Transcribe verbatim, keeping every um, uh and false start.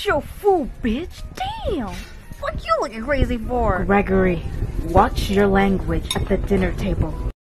Eat your food, bitch. Damn. What you looking crazy for? Gregory, watch your language at the dinner table.